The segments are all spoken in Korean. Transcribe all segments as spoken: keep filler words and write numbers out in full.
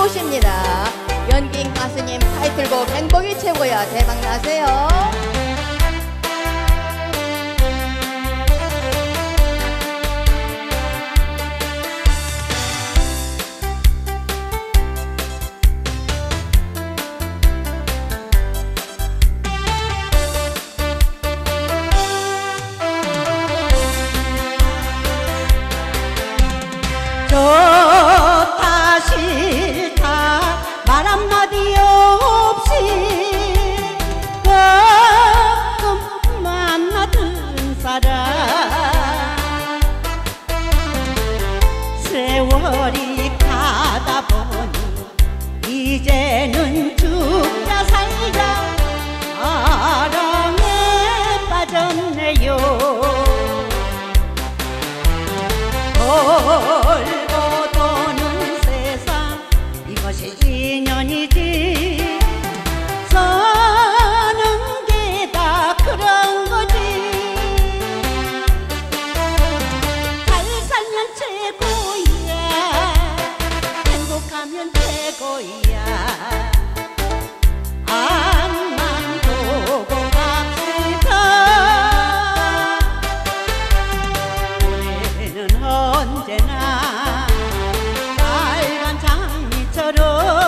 모십니다. 연긴 가수님 타이틀곡 행복이 최고야 대박나세요. 좋다 싫다 말 한마디 없이 가끔 만나던 사람 세월이 가다 보니 이제는 죽자 살자 사랑에 빠졌네요. 돌고 도는 세상 이것이 인연이지 사는 게 다 그런 거지. 잘 살면 최고야 행복하면 최고야 앞만 보고 갑시다. 우리는 언제나 빨간 장미처럼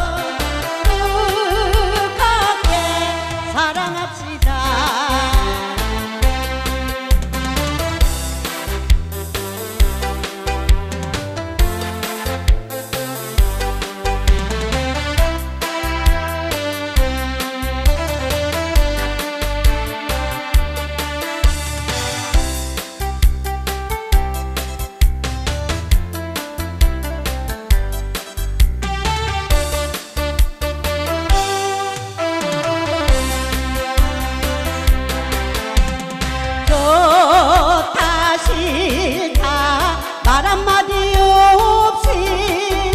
뜨겁게 사랑합시다. 좋다 싫다 말 한마디 없이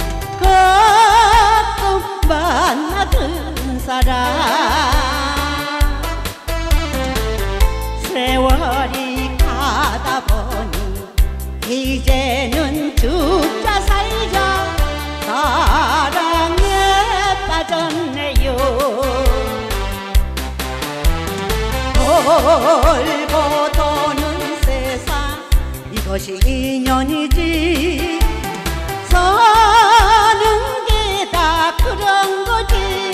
가끔 만나던 사람 세월이 가다 보니 이제는 죽자 살자 사랑에 빠졌네요. 돌고 도는 세상 이것이 인연이지 사는 게 다 그런 거지.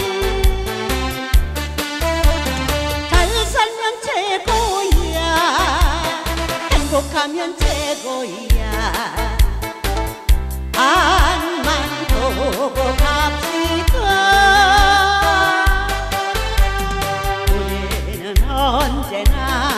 잘 살면 최고야 행복하면 최고야 앞만 보고 갑시다. 언제나